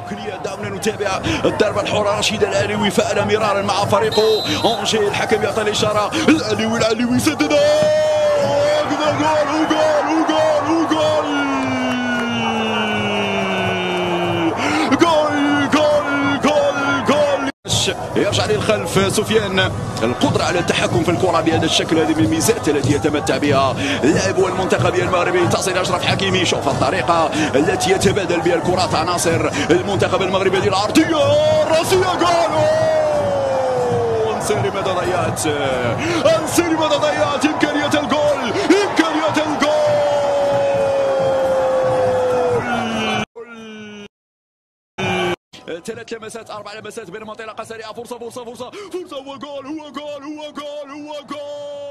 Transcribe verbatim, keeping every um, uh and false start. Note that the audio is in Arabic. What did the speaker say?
ركنية دعونا نتابع الضربة الحرة. رشيد العلوي فعل مرارا مع فريقه أنجي. الحكم يعطي الإشارة. العلوي العلوي سدد جول وجول وجول وجول جول جول جول جول. يرجع للخلف سفيان. القدرة على التحكم في الكرة بهذا الشكل هذه من الميزات التي يتمتع بها اللاعب المنتخب المغربي. تصل أشرف حكيمي. شوف الطريقة التي يتبادل بها الكرات عناصر المنتخب المغربي. هذه العرضية الراسية جول. انسيري ماذا ضيعت انسيري ماذا ضيعت إمكانية الجول إمكانية الجول. ثلاث لمسات أربع لمسات بين منطقة سريعة. فرصة فرصة فرصة فرصة. هو جول هو جول هو جول هو جول.